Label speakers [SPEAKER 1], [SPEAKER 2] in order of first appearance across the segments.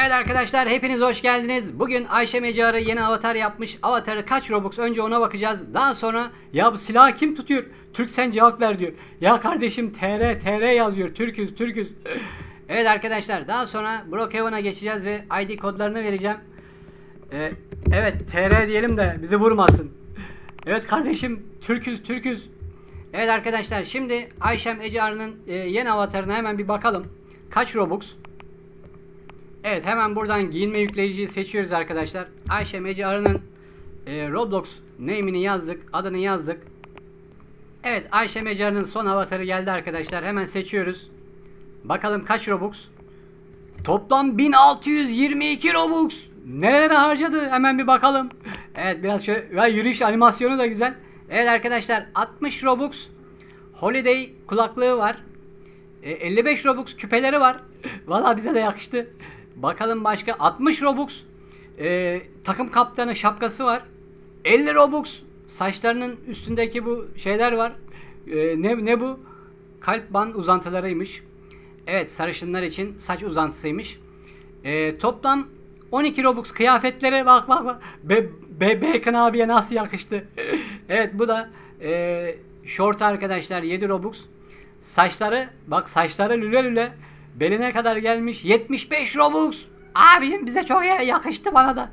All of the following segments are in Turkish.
[SPEAKER 1] Evet arkadaşlar, hepiniz hoş geldiniz. Bugün Ayşe Mecarı yeni avatar yapmış. Avatarı kaç Robux? Önce ona bakacağız. Daha sonra ya bu silahı kim tutuyor? Türk sen cevap ver diyor. Ya kardeşim TR yazıyor. Türküz. Evet arkadaşlar, daha sonra Brookhaven'a geçeceğiz ve ID kodlarını vereceğim. Evet TR diyelim de bizi vurmasın. Evet kardeşim, Türküz. Evet arkadaşlar, şimdi Ayşem Ecarı'nın yeni avatarına hemen bir bakalım. Kaç Robux? Evet, hemen buradan giyinme yükleyiciyi seçiyoruz arkadaşlar. Ayşem Ecarı'nın Roblox name'ini yazdık, adını yazdık. Evet, Ayşem Ecarı'nın son avatarı geldi arkadaşlar. Hemen seçiyoruz. Bakalım kaç Robux? Toplam 1622 Robux. Nelere harcadı? Hemen bir bakalım. Evet, biraz şöyle yürüyüş animasyonu da güzel. Evet arkadaşlar, 60 Robux Holiday kulaklığı var. 55 Robux küpeleri var. Vallahi bize de yakıştı. Bakalım başka. 60 Robux takım kaptanı şapkası var. 50 Robux saçlarının üstündeki bu şeyler var. Ne bu? Kalp band uzantılarıymış. Evet, sarışınlar için saç uzantısıymış. Toplam 12 Robux kıyafetlere bak. Bacon abiye nasıl yakıştı. Evet, bu da şort arkadaşlar, 7 Robux. Saçları bak, saçları lüle beline kadar gelmiş, 75 Robux. Abim bize çok yakıştı, bana da.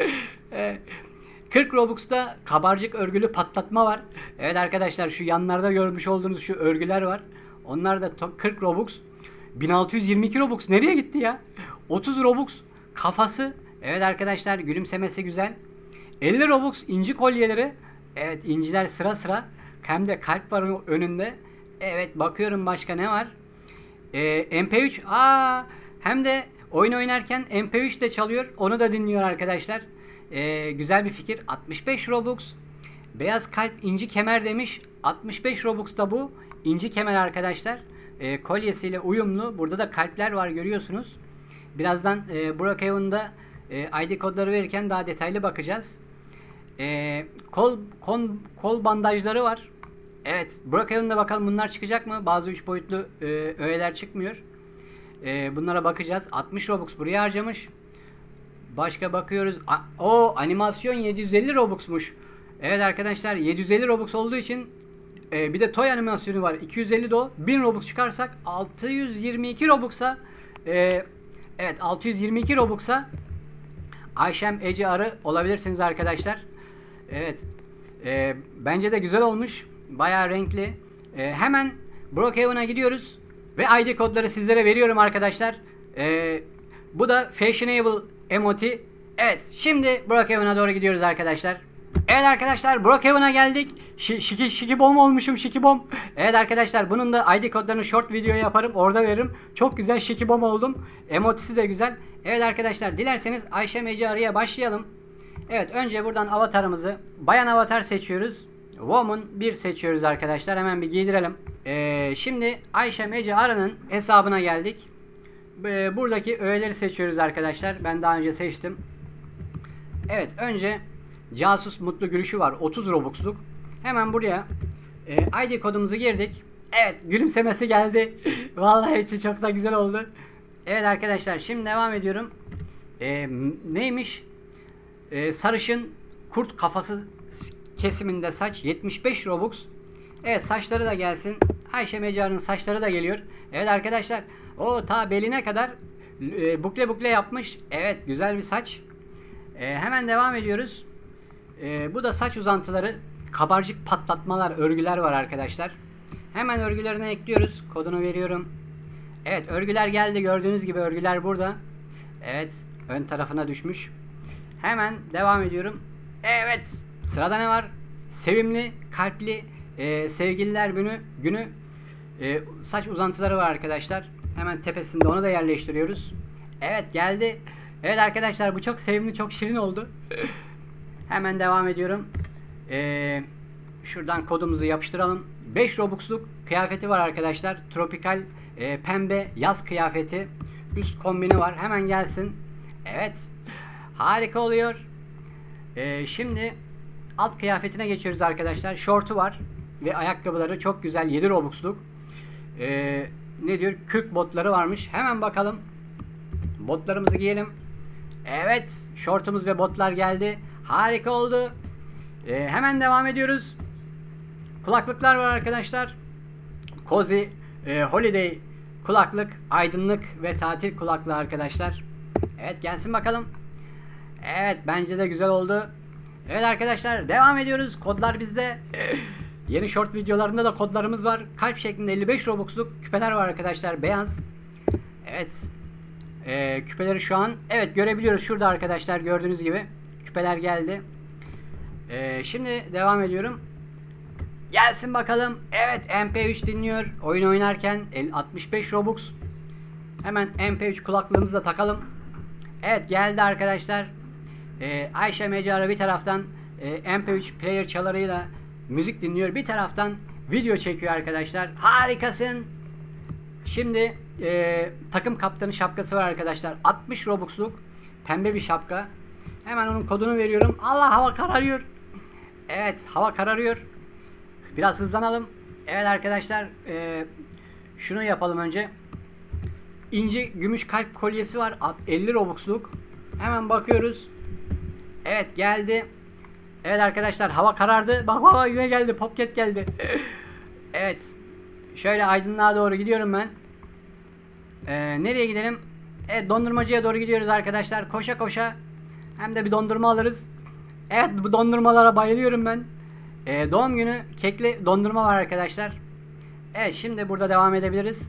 [SPEAKER 1] 40 Robux'ta kabarcık örgülü patlatma var. Evet arkadaşlar, şu yanlarda görmüş olduğunuz şu örgüler var. Onlar da 40 Robux. 1622 Robux nereye gitti ya? 30 Robux kafası. Evet arkadaşlar, gülümsemesi güzel. 50 Robux inci kolyeleri. Evet, inciler sıra. Hem de kalp var önünde. Evet, bakıyorum başka ne var? MP3. Hem de oyun oynarken MP3 de çalıyor. Onu da dinliyor arkadaşlar. Güzel bir fikir. 65 Robux. Beyaz kalp inci kemer demiş. 65 Robux da bu. İnci kemer arkadaşlar. Kolyesiyle uyumlu. Burada da kalpler var, görüyorsunuz. Birazdan Brookhaven'da ID kodları verirken daha detaylı bakacağız. Kol bandajları var. Evet, Brookhaven'da bakalım bunlar çıkacak mı? Bazı 3 boyutlu öğeler çıkmıyor. Bunlara bakacağız. 60 Robux buraya harcamış. Başka bakıyoruz. Animasyon 750 Robux'muş. Evet arkadaşlar, 750 Robux olduğu için bir de toy animasyonu var. 250 de o. 1000 Robux çıkarsak 622 Robux'a evet, 622 Robux'a Ayşem Ecarı olabilirsiniz arkadaşlar. Evet. Bence de güzel olmuş. Bayağı renkli. Hemen Brookhaven'a gidiyoruz ve ID kodları sizlere veriyorum arkadaşlar. Bu da fashionable emoti. Evet, şimdi Brookhaven'a doğru gidiyoruz arkadaşlar. Evet arkadaşlar, Brookhaven'a geldik. Şikibom olmuşum, şikibom. Evet arkadaşlar, bunun da ID kodlarını short video yaparım, orada veririm. Çok güzel şikibom oldum. Emotisi de güzel. Evet arkadaşlar, dilerseniz Ayşem Ecarı'ya başlayalım. Evet, önce buradan avatarımızı, bayan avatar seçiyoruz. Woman 1 seçiyoruz arkadaşlar. Hemen bir giydirelim. Şimdi Ayşem Ecarı'nın hesabına geldik. Buradaki öğeleri seçiyoruz arkadaşlar. Ben daha önce seçtim. Evet, önce casus mutlu gülüşü var. 30 Robux'luk. Hemen buraya ID kodumuzu girdik. Evet, gülümsemesi geldi. Vallahi çok da güzel oldu. Evet arkadaşlar, şimdi devam ediyorum. Neymiş? Sarışın kurt kafası kesiminde saç, 75 Robux. Evet, saçları da gelsin. Ayşe Mecarı'nın saçları da geliyor. Evet arkadaşlar, o ta beline kadar bukle yapmış. Evet, güzel bir saç. Hemen devam ediyoruz. Bu da saç uzantıları, kabarcık patlatmalar, örgüler var arkadaşlar. Hemen örgülerine ekliyoruz. Kodunu veriyorum. Evet, örgüler geldi. Gördüğünüz gibi örgüler burada. Evet, ön tarafına düşmüş. Hemen devam ediyorum. Evet, sırada ne var? Sevimli, kalpli sevgililer günü saç uzantıları var arkadaşlar. Hemen tepesinde onu da yerleştiriyoruz. Evet, geldi. Evet arkadaşlar, bu çok sevimli, çok şirin oldu. Hemen devam ediyorum. Şuradan kodumuzu yapıştıralım. 5 Robux'luk kıyafeti var arkadaşlar. Tropikal pembe yaz kıyafeti. Üst kombini var. Hemen gelsin. Evet. Harika oluyor. Şimdi alt kıyafetine geçiyoruz arkadaşlar. Şortu var. Ve ayakkabıları çok güzel. 7 Robux'luk. Ne diyor? Kürk botları varmış. Hemen bakalım. Botlarımızı giyelim. Evet, şortumuz ve botlar geldi. Harika oldu. Hemen devam ediyoruz. Kulaklıklar var arkadaşlar. Cozy Holiday kulaklık, aydınlık ve tatil kulaklığı arkadaşlar. Evet, gelsin bakalım. Evet, bence de güzel oldu. Evet arkadaşlar, devam ediyoruz. Kodlar bizde. Yeni short videolarında da kodlarımız var. Kalp şeklinde 55 Robux'luk küpeler var arkadaşlar. Beyaz. Evet. Küpeleri şu an görebiliyoruz. Şurada arkadaşlar, gördüğünüz gibi. Küpeler geldi. Şimdi devam ediyorum. Gelsin bakalım. Evet, MP3 dinliyor. Oyun oynarken 65 Robux. Hemen MP3 kulaklığımızı da takalım. Evet, geldi arkadaşlar. Ayşe Mecara bir taraftan MP3 player çalarıyla müzik dinliyor. Bir taraftan video çekiyor arkadaşlar. Harikasın. Şimdi takım kaptanı şapkası var arkadaşlar. 60 Robux'luk pembe bir şapka. Hemen onun kodunu veriyorum. Allah, hava kararıyor. Evet, hava kararıyor. Biraz hızlanalım. Evet arkadaşlar, şunu yapalım önce. İnce gümüş kalp kolyesi var. 50 Robux'luk. Hemen bakıyoruz. Evet, geldi. Evet arkadaşlar, hava karardı. Bak bak, yine geldi. Popket geldi. Evet. Şöyle aydınlığa doğru gidiyorum ben. Nereye gidelim? Evet, dondurmacıya doğru gidiyoruz arkadaşlar. Koşa koşa. Hem de bir dondurma alırız. Evet, bu dondurmalara bayılıyorum ben. Doğum günü kekli dondurma var arkadaşlar. Evet, şimdi burada devam edebiliriz.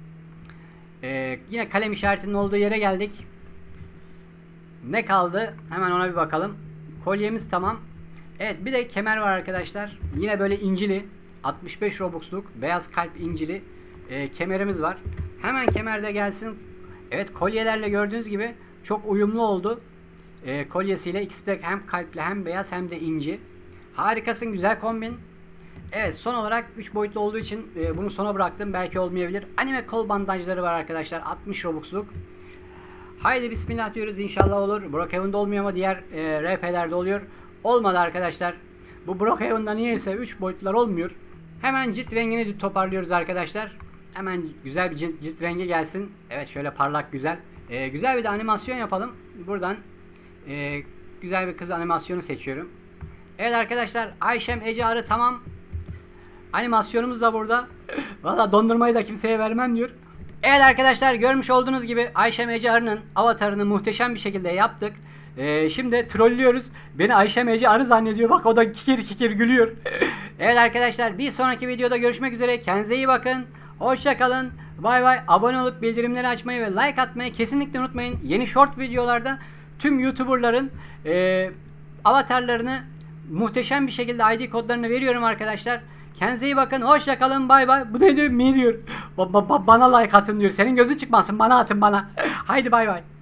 [SPEAKER 1] Yine kalem işaretinin olduğu yere geldik. Ne kaldı? Hemen ona bir bakalım. Kolyemiz tamam. Evet, bir de kemer var arkadaşlar. Yine böyle incili. 65 Robux'luk beyaz kalp incili kemerimiz var. Hemen kemer de gelsin. Evet, kolyelerle gördüğünüz gibi çok uyumlu oldu. Kolyesiyle ikisi de hem kalpli hem beyaz hem de inci. Harikasın, güzel kombin. Evet, son olarak 3 boyutlu olduğu için bunu sona bıraktım. Belki olmayabilir. Anime kol bandajları var arkadaşlar. 60 Robux'luk. Haydi bismillah diyoruz, inşallah olur. Brookhaven'da olmuyor ama diğer RP'lerde oluyor. Olmadı arkadaşlar. Bu Brookhaven'da niyeyse 3 boyutlar olmuyor. Hemen cilt rengini toparlıyoruz arkadaşlar. Hemen güzel bir cilt rengi gelsin. Evet, şöyle parlak güzel. Güzel bir de animasyon yapalım. Buradan güzel bir kız animasyonu seçiyorum. Evet arkadaşlar, Ayşem Ece Arı tamam. Animasyonumuz da burada. Valla dondurmayı da kimseye vermem diyor. Evet arkadaşlar, görmüş olduğunuz gibi Ayşem Ece Arı'nın avatarını muhteşem bir şekilde yaptık. Şimdi trollüyoruz. Beni Ayşem Ece Arı zannediyor. Bak, o da kikir kikir gülüyor. Evet arkadaşlar, bir sonraki videoda görüşmek üzere. Kendinize iyi bakın. Hoşça kalın. Bay bay. Abone olup bildirimleri açmayı ve like atmayı kesinlikle unutmayın. Yeni short videolarda tüm YouTuber'ların avatarlarını muhteşem bir şekilde ID kodlarını veriyorum arkadaşlar. Kendinize iyi bakın. Hoşça kalın. Bay bay. Bu ne diyor? Mi diyor? Bana like atın diyor. Senin gözü çıkmasın. Bana atın bana. Haydi bay bay.